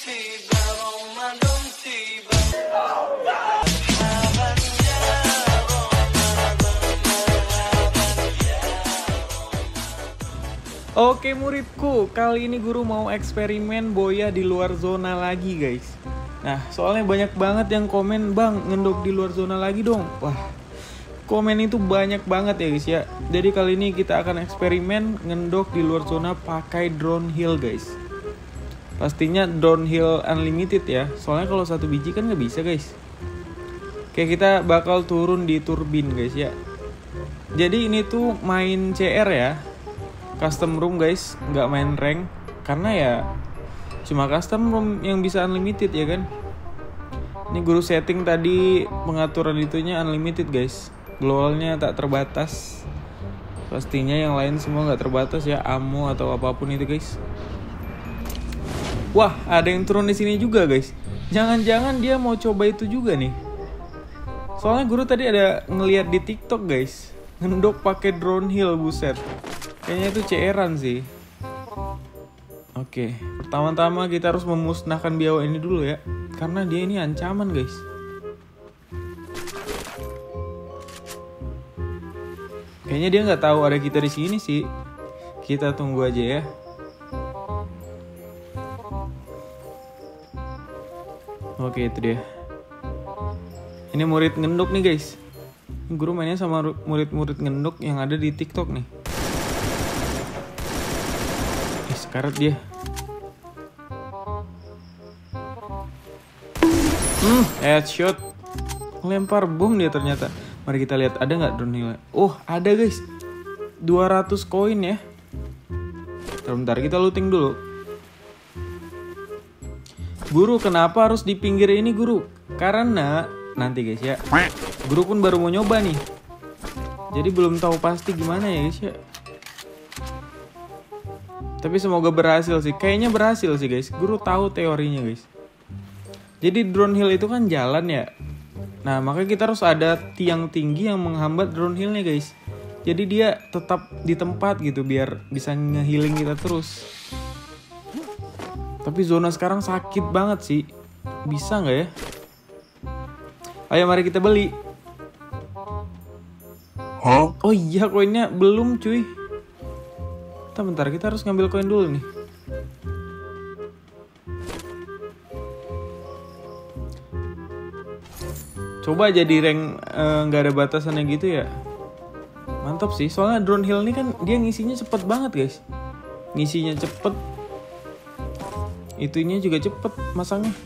Oke muridku, kali ini guru mau eksperimen boya di luar zona lagi guys. Nah, soalnya banyak banget yang komen, "Bang, ngendok di luar zona lagi dong." Wah, komen itu banyak banget ya guys ya. Jadi kali ini kita akan eksperimen ngendok di luar zona pakai drone hill guys. Pastinya drone hill unlimited ya. Soalnya kalau satu biji kan nggak bisa guys. Kayak kita bakal turun di turbin guys ya. Jadi ini tuh main CR ya. Custom room guys, nggak main rank. Karena ya cuma custom room yang bisa unlimited ya kan. Ini guru setting tadi pengaturan itunya unlimited guys. Globalnya tak terbatas. Pastinya yang lain semua nggak terbatas ya, ammo atau apapun itu guys. Wah, ada yang turun di sini juga guys. Jangan-jangan dia mau coba itu juga nih. Soalnya guru tadi ada ngeliat di TikTok guys, ngendok pakai drone hill, buset. Kayaknya itu CR-an sih. Oke, pertama-tama kita harus memusnahkan biawak ini dulu ya, karena dia ini ancaman guys. Kayaknya dia nggak tahu ada kita di sini sih. Kita tunggu aja ya. Oke, itu dia. Ini murid ngendok nih guys. Guru mainnya sama murid-murid ngendok yang ada di TikTok nih. Sekarat dia. Headshot. Lempar bom dia ternyata. Mari kita lihat ada nggak drone hill. Oh, ada guys. 200 koin ya. Bentar, kita looting dulu. Guru, kenapa harus di pinggir ini guru? Karena nanti guys ya, guru pun baru mau nyoba nih. Jadi belum tahu pasti gimana ya guys ya. Tapi semoga berhasil sih. Kayaknya berhasil sih guys. Guru tahu teorinya guys. Jadi drone hill itu kan jalan ya. Nah, makanya kita harus ada tiang tinggi yang menghambat drone hillnya guys. Jadi dia tetap di tempat gitu biar bisa nge-healing kita terus. Tapi zona sekarang sakit banget sih. Bisa nggak ya? Ayo mari kita beli. Huh? Oh iya, koinnya belum cuy. Bentar, kita harus ngambil koin dulu nih. Coba jadi rank nggak ada batasannya gitu ya. Mantap sih, soalnya drone hill ini kan dia ngisinya cepet banget guys. Ngisinya cepet, itunya juga cepet masangnya.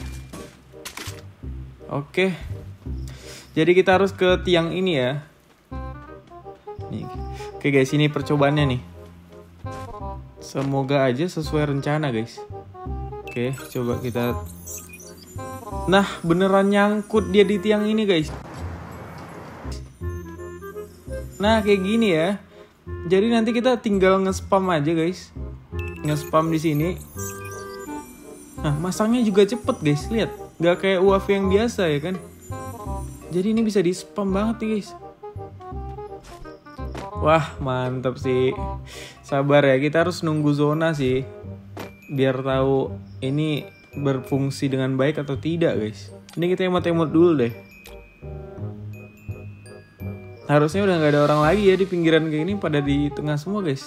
Oke, jadi kita harus ke tiang ini ya. Nih. Oke guys, ini percobaannya nih. Semoga aja sesuai rencana guys. Oke, coba kita. Nah, beneran nyangkut dia di tiang ini guys. Nah, kayak gini ya. Jadi nanti kita tinggal nge-spam aja guys. Nge-spam di sini. Nah, masangnya juga cepet guys, lihat. Gak kayak UAV yang biasa ya kan. Jadi ini bisa di-spam banget nih guys. Wah, mantap sih. Sabar ya, kita harus nunggu zona sih. Biar tahu ini berfungsi dengan baik atau tidak guys. Ini kita emot-emot dulu deh. Harusnya udah gak ada orang lagi ya di pinggiran kayak ini, pada di tengah semua guys.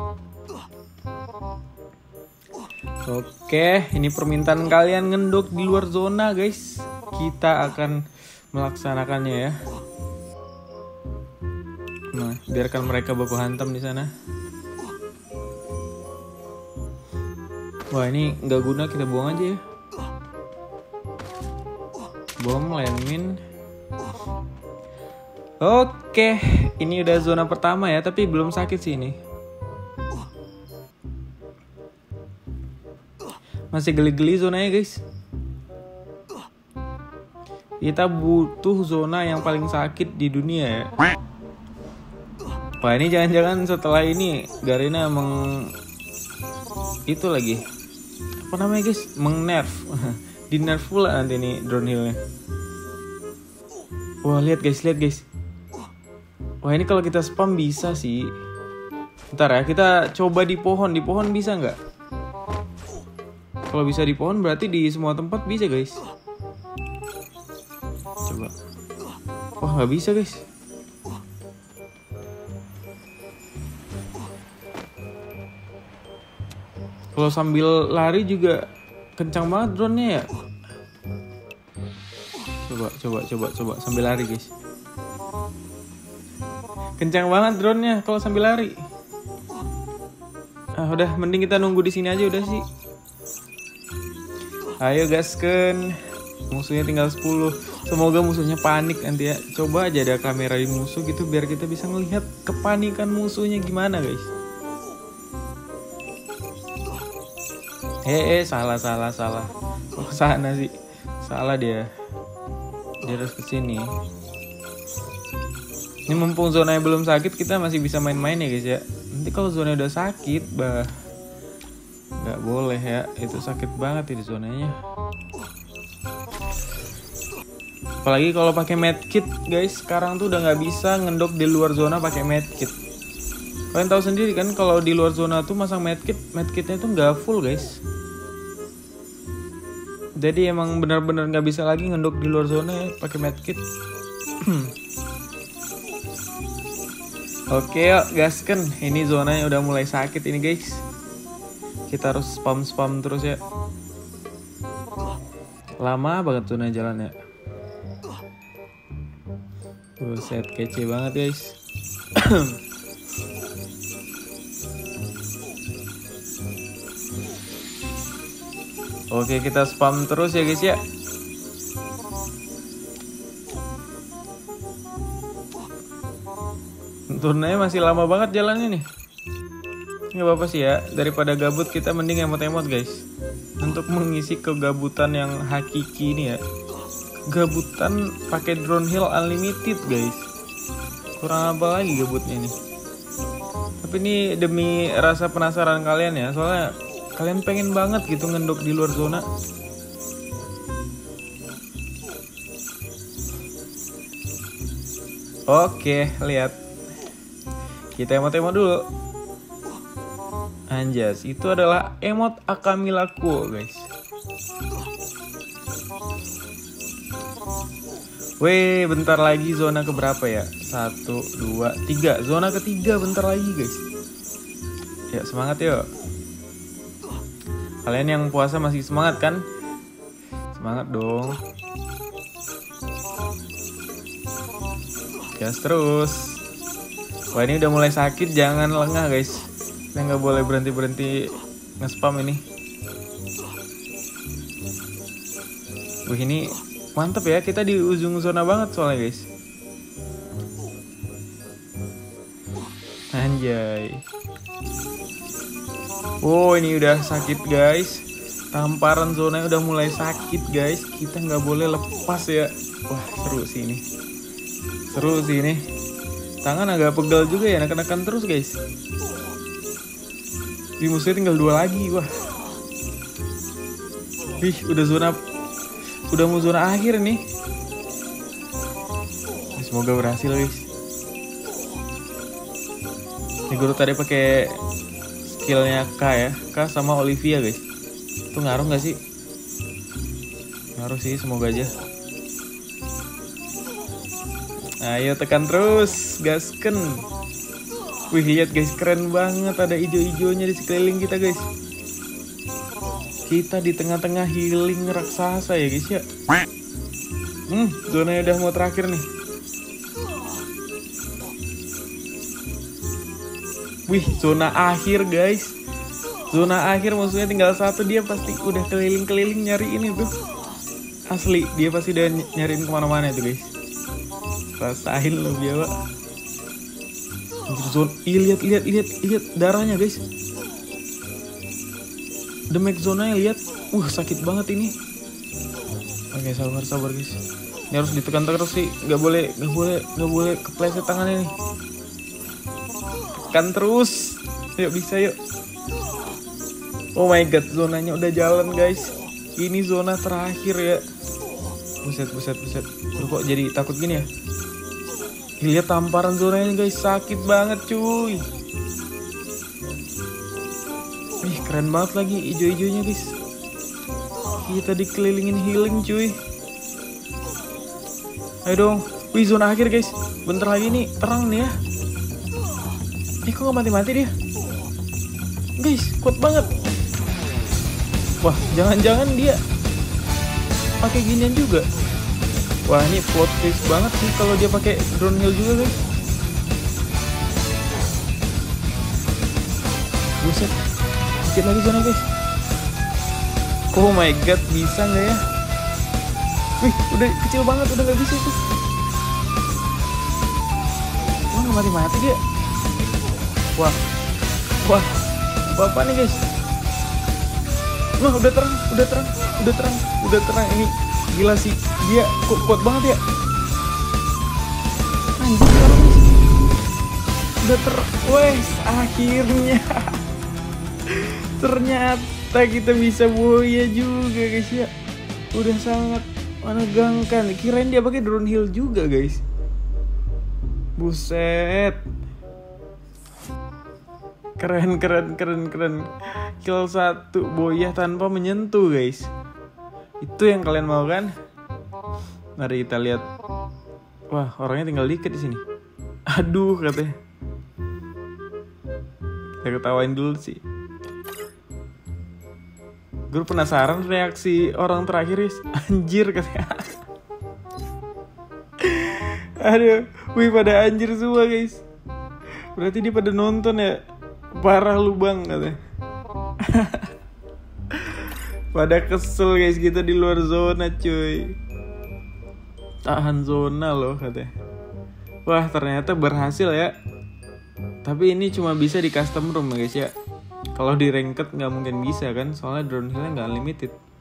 Oke, ini permintaan kalian ngendok di luar zona guys. Kita akan melaksanakannya ya. Nah, biarkan mereka baku hantam di sana. Wah, ini nggak guna, kita buang aja ya. Bom, landmine. Oke, ini udah zona pertama ya, tapi belum sakit sih ini. Masih geli-geli zonanya guys. Kita butuh zona yang paling sakit di dunia ya. Wah, ini jangan-jangan setelah ini Garena itu lagi. Apa namanya guys? Meng-nerf. Di nerf pula nanti nih drone hillnya. Wah, lihat guys. Wah, ini kalau kita spam bisa sih. Bentar ya, kita coba di pohon. Di pohon bisa nggak? Kalau bisa di pohon berarti di semua tempat bisa guys. Coba. Wah nggak bisa guys. Kalau sambil lari juga kencang banget drone-nya ya. Coba sambil lari guys. Kencang banget drone-nya kalau sambil lari. Ah udah, mending kita nunggu di sini aja udah sih. Ayo gasken. Musuhnya tinggal 10. Semoga musuhnya panik nanti ya. Coba aja ada kamera di musuh gitu biar kita bisa ngelihat kepanikan musuhnya gimana guys. Salah. Oh kesana sih. Salah dia. Dia harus kesini. Ini mumpung zonanya belum sakit kita masih bisa main-main ya guys ya. Nanti kalau zona udah sakit, bah nggak boleh ya. Itu sakit banget ini zonanya. Apalagi kalau pakai medkit guys. Sekarang tuh udah nggak bisa ngendok di luar zona pakai medkit. Kalian tahu sendiri kan kalau di luar zona tuh masang medkitnya tuh nggak full guys. Jadi emang benar-benar nggak bisa lagi ngendok di luar zona ya pakai medkit. Oke yuk gasken, ini zonanya udah mulai sakit ini guys. Kita harus spam terus ya. Lama banget zona jalannya. Buset kece banget guys. Oke kita spam terus ya guys ya. Turnanya masih lama banget jalannya nih. Nggak apa-apa sih ya. Daripada gabut kita mending emot-emot guys. Untuk mengisi kegabutan yang hakiki ini ya. Gabutan pakai drone hill unlimited guys. Kurang apa lagi gabutnya nih. Tapi ini demi rasa penasaran kalian ya. Soalnya kalian pengen banget gitu ngendok di luar zona. Oke, lihat. Kita emot-emot dulu. Anjas, itu adalah emot Akamilaku guys. Weh, bentar lagi zona keberapa ya? 1, 2, 3. Zona ketiga bentar lagi guys. Ya semangat yuk. Kalian yang puasa masih semangat kan? Semangat dong. Gas terus. Wah ini udah mulai sakit, jangan lengah guys. Kita nggak boleh berhenti nge-spam ini. Wih ini mantep ya, kita di ujung zona banget soalnya guys. Anjay. Oh ini udah sakit guys. Tamparan zonanya udah mulai sakit guys. Kita nggak boleh lepas ya. Wah seru sih ini. Seru sih ini. Tangan agak pegal juga ya, nekan-nekan terus guys. Di musuhnya tinggal 2 lagi, wah. Wih, udah mau zona akhir nih. Semoga berhasil guys. Ini guru tadi pakai skillnya K ya, K sama Olivia guys. Itu ngaruh nggak sih? Ngaruh sih, semoga aja. Ayo tekan terus, gasken. Wih lihat guys, keren banget ada ijo-ijonya di sekeliling kita guys. Kita di tengah-tengah healing raksasa ya guys ya. Zonanya udah mau terakhir nih. Wih, zona akhir guys. Zona akhir musuhnya tinggal 1, dia pasti udah keliling-keliling nyariin itu. Asli, dia pasti udah nyariin kemana-mana itu guys. Rasain lo biar. Lihat darahnya guys. Damage zonanya lihat. Sakit banget ini. Oke, sabar guys. Ini harus ditekan terus sih. Gak boleh kepleset tangannya nih. Tekan terus. Yuk bisa yuk. Oh my god, zonanya udah jalan guys. Ini zona terakhir ya. Buset. Kok jadi takut gini ya? Lihat tamparan zonanya guys, sakit banget cuy. Keren banget lagi ijo-ijonya guys. Kita dikelilingin healing cuy. Ayo dong. Wih, zona akhir guys. Bentar lagi nih terang nih ya. Kok gak mati-mati dia? Guys, kuat banget. Wah, jangan-jangan dia pakai ginian juga. Wah, ini plot twist banget sih kalau dia pakai drone heal juga guys. Buset. Dikit lagi zona guys. Oh my god, bisa nggak ya? Wih, udah kecil banget, udah nggak bisa itu. Wah, nggak mati-mati dia. Wah, apa nih guys? Wah, udah terang. Ini gila sih, dia kuat banget ya. Anjir, udah wes akhirnya. Ternyata kita bisa boya juga guys ya. Udah sangat menegangkan. Kirain dia pakai drone heal juga guys. Buset. Keren. Kill 1 boya tanpa menyentuh guys. Itu yang kalian mau kan? Mari kita lihat. Wah, orangnya tinggal dikit di sini. Aduh, katanya. Kita ketawain dulu sih. Gue penasaran reaksi orang terakhir guys. Anjir katanya. Aduh, wih pada anjir semua guys. Berarti dia pada nonton ya. Parah lu bang katanya. Pada kesel guys, kita di luar zona cuy. Tahan zona loh katanya. Wah, ternyata berhasil ya. Tapi ini cuma bisa di custom room guys ya. Kalau di ranked nggak mungkin bisa kan, soalnya drone healnya nggak unlimited.